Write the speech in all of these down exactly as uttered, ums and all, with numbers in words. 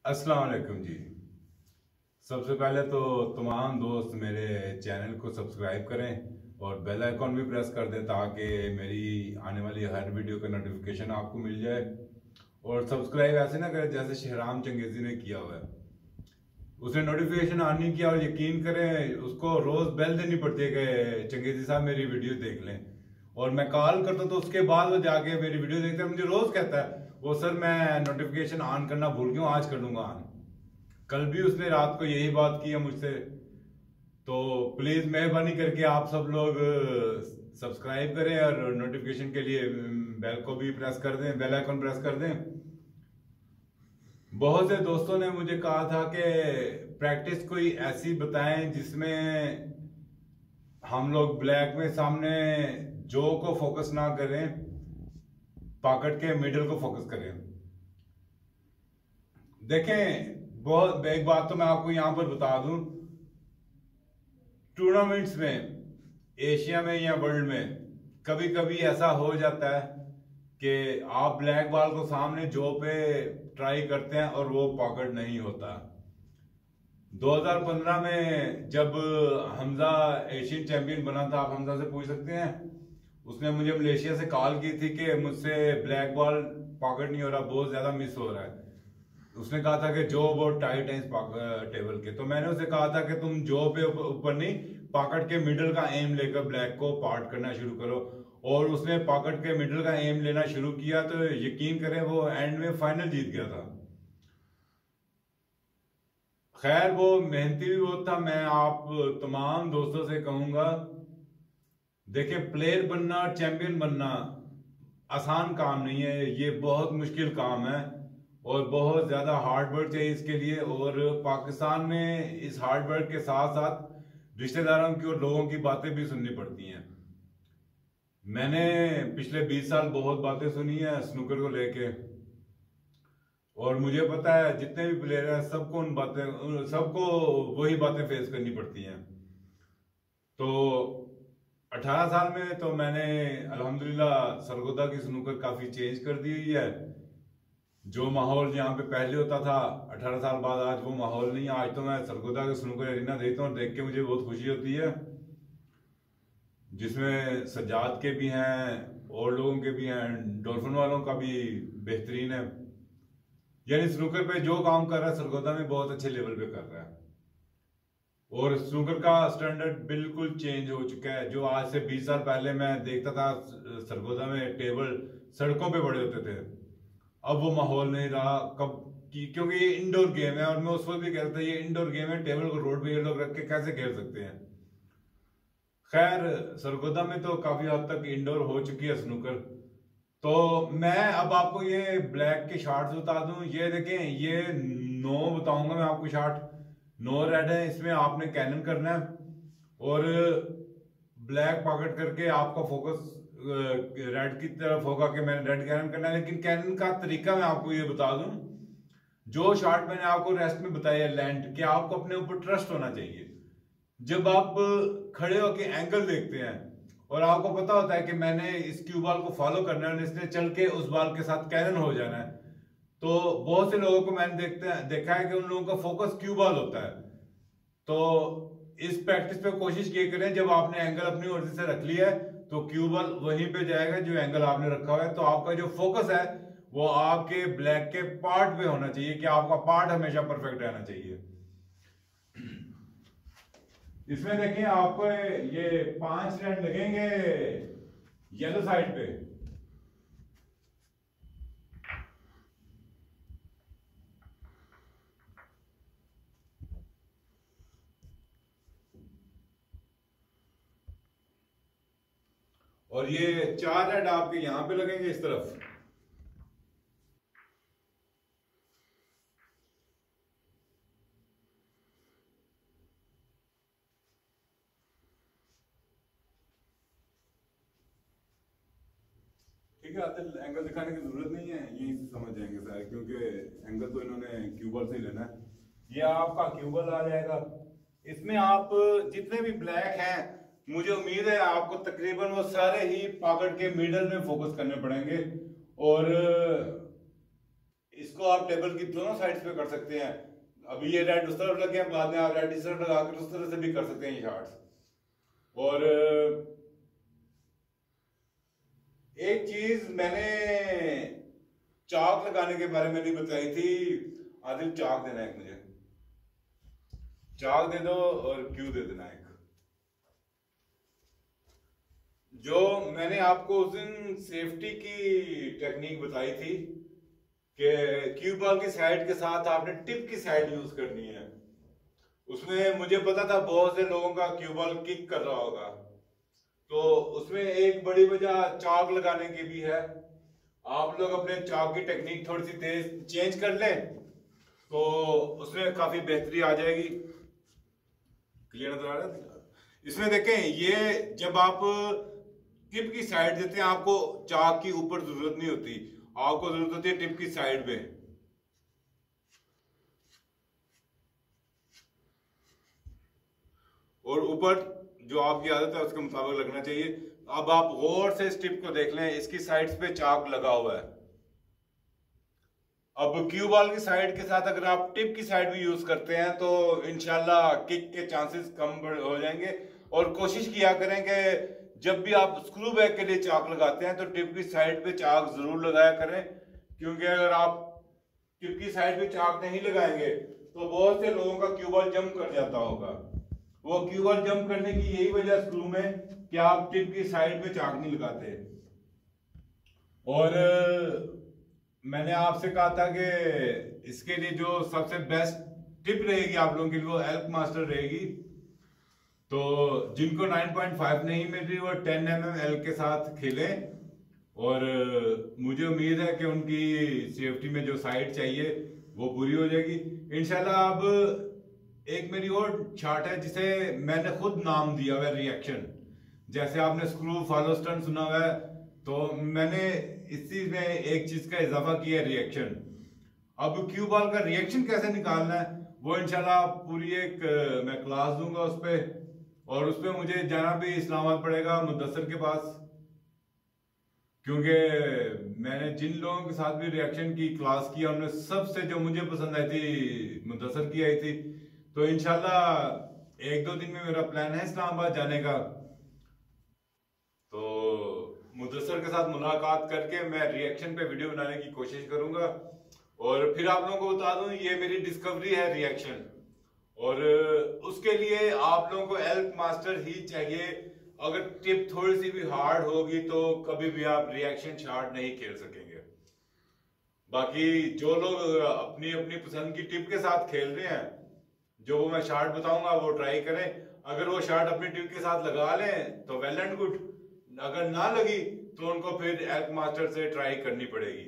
अस्सलाम वालेकुम जी। सबसे पहले तो तमाम दोस्त मेरे चैनल को सब्सक्राइब करें और बेल आइकॉन भी प्रेस कर दें ताकि मेरी आने वाली हर वीडियो का नोटिफिकेशन आपको मिल जाए। और सब्सक्राइब ऐसे ना करें जैसे शहराम चंगेजी ने किया हुआ है, उसने नोटिफिकेशन ऑन नहीं किया। और यकीन करें उसको रोज बेल देनी पड़ती है कि चंगेजी साहब मेरी वीडियो देख लें। और मैं कॉल करता हूँ तो उसके बाद वो जाके मेरी वीडियो देखता है। मुझे रोज कहता है वो सर मैं नोटिफिकेशन ऑन करना भूल गया हूँ, आज कर लूंगा ऑन। कल भी उसने रात को यही बात की है मुझसे। तो प्लीज मेहरबानी करके आप सब लोग सब्सक्राइब करें और नोटिफिकेशन के लिए बेल को भी प्रेस कर दें, बेल आइकन प्रेस कर दें। बहुत से दोस्तों ने मुझे कहा था कि प्रैक्टिस कोई ऐसी बताएं जिसमें हम लोग ब्लैक में सामने जो को फोकस ना करें, पॉकेट के मिडिल को फोकस करें। देखें, बहुत एक बात तो मैं आपको यहां पर बता दूं, टूर्नामेंट्स में एशिया में या वर्ल्ड में कभी कभी ऐसा हो जाता है कि आप ब्लैक बॉल को सामने जो पे ट्राई करते हैं और वो पॉकेट नहीं होता। दो हज़ार पंद्रह में जब हमजा एशियन चैंपियन बना था, आप हमजा से पूछ सकते हैं, उसने मुझे मलेशिया से कॉल की थी कि मुझसे ब्लैक बॉल पॉकेट नहीं हो रहा, बहुत ज्यादा मिस हो रहा है। उसने कहा था कि जो बहुत टाइट है इस टेबल के। तो मैंने उसे कहा था कि तुम जो पे ऊपर नहीं, पॉकेट के मिडल का एम लेकर ब्लैक को पार्ट करना शुरू करो। और उसने पॉकेट के मिडल का एम लेना शुरू किया तो यकीन करें वो एंड में फाइनल जीत गया था। खैर वो मेहनती भी बहुत था। मैं आप तमाम दोस्तों से कहूंगा, देखिए प्लेयर बनना और चैंपियन बनना आसान काम नहीं है, ये बहुत मुश्किल काम है और बहुत ज्यादा हार्ड वर्क चाहिए इसके लिए। और पाकिस्तान में इस हार्ड वर्क के साथ साथ रिश्तेदारों की और लोगों की बातें भी सुननी पड़ती हैं। मैंने पिछले बीस साल बहुत बातें सुनी है स्नूकर को लेके, और मुझे पता है जितने भी प्लेयर हैं सबको उन बातें सबको वही बातें फेस करनी पड़ती हैं। तो अठारह साल में तो मैंने अल्हम्दुलिल्लाह सरगोदा की स्नूकर काफी चेंज कर दी हुई है। जो माहौल यहाँ पे पहले होता था अठारह साल बाद, आज वो माहौल नहीं है। आज तो मैं सरगोदा के स्नूकर एरिना देखता हूँ, देख के मुझे बहुत खुशी होती है, जिसमें सज्जाद के भी हैं और लोगों के भी हैं, डॉल्फिन वालों का भी बेहतरीन है। यानी स्नूकर पे जो काम कर रहा है सरगोदा में बहुत अच्छे लेवल पे कर रहा है। और स्नूकर का स्टैंडर्ड बिल्कुल चेंज हो चुका है। जो आज से बीस साल पहले मैं देखता था सरगोदा में टेबल सड़कों पे पड़े होते थे, अब वो माहौल नहीं रहा। कब की क्योंकि ये इंडोर गेम है, और मैं उस वक्त भी कहता था ये इंडोर गेम है, टेबल को रोड पे ये लोग रख के कैसे खेल सकते हैं। खैर सरगोदा में तो काफी हद तक इंडोर हो चुकी है स्नूकर। तो मैं अब आपको ये ब्लैक के शार्ट्स बता दूं। ये देखें, ये नो बताऊंगा मैं आपको शार्ट, नो रेड है, इसमें आपने कैनन करना है और ब्लैक पॉकेट करके आपका फोकस रेड की तरफ होगा कि मैंने रेड कैनन करना है। लेकिन कैनन का तरीका मैं आपको ये बता दूं, जो शॉट मैंने आपको रेस्ट में बताया लैंड, कि आपको अपने ऊपर ट्रस्ट होना चाहिए। जब आप खड़े होकर एंगल देखते हैं और आपको पता होता है कि मैंने इस क्यू बॉल को फॉलो करना है और इसने चल के उस बॉल के साथ कैनन हो जाना है, तो बहुत से लोगों को मैंने देखते हैं देखा है कि उन लोगों का फोकस क्यू बॉल होता है। तो इस प्रैक्टिस पे कोशिश ये करें, जब आपने एंगल अपनी मर्जी से रख लिया है तो क्यू बॉल वहीं पे जाएगा जो एंगल आपने रखा हुआ है। तो आपका जो फोकस है वो आपके ब्लैक के पार्ट पे होना चाहिए, कि आपका पार्ट हमेशा परफेक्ट रहना चाहिए। इसमें देखिए आपको ये पांच रेड लगेंगे येलो साइड पे, और ये चार रेड आपके यहां पे लगेंगे इस तरफ। ठीक है, आते एंगल दिखाने की जरूरत नहीं है, यही से समझ जाएंगे सारे, क्योंकि एंगल तो इन्होंने क्यूबल से ही लेना है। ये आपका क्यूबल आ जाएगा। इसमें आप जितने भी ब्लैक हैं, मुझे उम्मीद है आपको तकरीबन वो सारे ही पॉकेट के मिडल में फोकस करने पड़ेंगे। और इसको आप टेबल की दोनों साइड्स पे कर सकते हैं। अभी ये रेड उस तरफ लगे हैं, बाद में आप रेड इस तरफ लगा कर उस तरह से भी कर सकते हैं ये शार्ट्स। और एक चीज मैंने चाक लगाने के बारे में नहीं बताई थी। आदिल चाक देना है मुझे, चाक दे दो और क्यू दे देना एक। जो मैंने आपको उस दिन सेफ्टी की टेक्निक बताई थी कि क्यू बॉल की साइड के साथ आपने टिप की साइड यूज करनी है, उसमें मुझे पता था बहुत से लोगों का क्यू बॉल किक कर रहा होगा, तो उसमें एक बड़ी वजह चाक लगाने की भी है। आप लोग अपने चाक की टेक्निक थोड़ी सी तेज चेंज कर लें तो उसमें काफी बेहतरी आ जाएगी। क्लियर नजर आ रहा है? इसमें देखें, ये जब आप टिप की साइड देते हैं आपको चाक की ऊपर जरूरत नहीं होती, आपको जरूरत होती है टिप की साइड पे। और ऊपर जो आपकी आदत है उसके मुताबिक लगना चाहिए। अब आप गौर से इस टिप को देख लें, इसकी साइड्स पे चाक लगा हुआ है। अब क्यू बॉल की साइड के साथ अगर आप टिप की साइड भी यूज करते हैं तो इंशाल्लाह किक के चांसेस कम हो जाएंगे। और कोशिश किया करें कि जब भी आप स्क्रू बैग के लिए चाक लगाते हैं तो टिप की साइड पे चाक जरूर लगाया करें, क्योंकि अगर आप टिप की साइड पे चाक नहीं लगाएंगे तो बहुत से लोगों का क्यू बॉल जंप कर जाता होगा। वो क्यू बॉल जंप करने की यही वजह स्क्रू में कि आप टिप की साइड पे चाक नहीं लगाते। और मैंने आपसे कहा था कि इसके लिए जो सबसे बेस्ट टिप रहेगी आप लोगों के लिए वो एल्क मास्टर रहेगी। तो जिनको नाइन पॉइंट फाइव नहीं मिल रही वो टेन एम एम एल के साथ खेलें, और मुझे उम्मीद है कि उनकी सेफ्टी में जो साइड चाहिए वो पूरी हो जाएगी इंशाल्लाह। अब एक मेरी और चार्ट है जिसे मैंने खुद नाम दिया हुआ है रिएक्शन। जैसे आपने स्क्रू फॉलो स्टर्न सुना हुआ है, तो मैंने इस चीज में एक चीज का इजाफा किया है, रिएक्शन। अब क्यू बॉल का रिएक्शन कैसे निकालना है वो इंशाल्लाह पूरी एक मैं क्लास दूंगा उस पर, और उस पर मुझे जाना भी इस्लामाबाद पड़ेगा मुद्दसर के पास, क्योंकि मैंने जिन लोगों के साथ भी रिएक्शन की क्लास किया उनमें सबसे जो मुझे पसंद आई थी मुद्दसर की आई थी। तो इंशाल्लाह एक दो दिन में मेरा प्लान है इस्लामाबाद जाने का, तो मुद्दसर के साथ मुलाकात करके मैं रिएक्शन पे वीडियो बनाने की कोशिश करूंगा। और फिर आप लोगों को बता दूं ये मेरी डिस्कवरी है रिएक्शन, और उसके लिए आप लोगों को एल्क मास्टर ही चाहिए। अगर टिप थोड़ी सी भी हार्ड होगी तो कभी भी आप रिएक्शन शॉट नहीं खेल सकेंगे। बाकी जो लोग अपनी अपनी पसंद की टिप के साथ खेल रहे हैं, जो वो मैं शॉट बताऊंगा वो ट्राई करें। अगर वो शॉट अपनी टिप के साथ लगा लें तो वेल एंड गुड, अगर ना लगी तो उनको फिर एल्क मास्टर से ट्राई करनी पड़ेगी।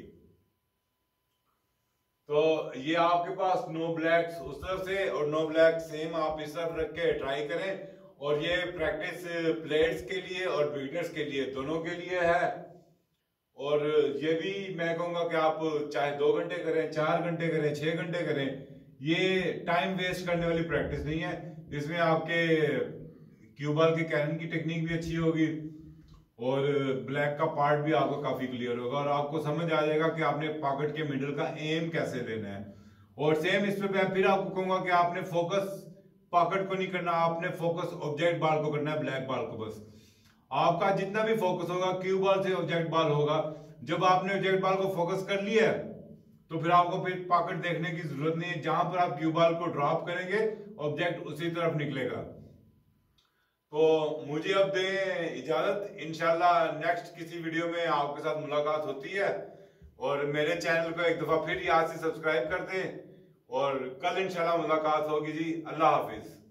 तो ये आपके पास नो ब्लैक्स उस तरफ से और नो ब्लैक सेम आप इस तरफ रख के ट्राई करें। और ये प्रैक्टिस प्लेयर्स के लिए और बिगिनर्स के लिए दोनों के लिए है। और ये भी मैं कहूँगा कि आप चाहे दो घंटे करें, चार घंटे करें, छह घंटे करें, ये टाइम वेस्ट करने वाली प्रैक्टिस नहीं है। इसमें आपके क्यू बॉल के कैनन की टेक्निक भी अच्छी होगी और ब्लैक का पार्ट भी आपको काफी क्लियर होगा, और आपको समझ आ जाएगा कि आपने पॉकेट के मिडल का एम कैसे लेना है। और सेम इस पे मैं फिर आपको कहूंगा कि आपने फोकस पॉकेट को नहीं करना, आपने फोकस ऑब्जेक्ट बॉल को करना है, ब्लैक बॉल को। बस आपका जितना भी फोकस होगा क्यू बॉल से ऑब्जेक्ट बॉल होगा। जब आपने ऑब्जेक्ट बॉल को फोकस कर लिया है तो फिर आपको फिर पॉकेट देखने की जरूरत नहीं है। जहां पर आप क्यू बॉल को ड्रॉप करेंगे ऑब्जेक्ट उसी तरफ निकलेगा। तो मुझे अब दें इजाजत, इंशाल्लाह नेक्स्ट किसी वीडियो में आपके साथ मुलाकात होती है। और मेरे चैनल को एक दफा फिर यहाँ से सब्सक्राइब कर दें, और कल इंशाल्लाह मुलाकात होगी जी। अल्लाह हाफिज।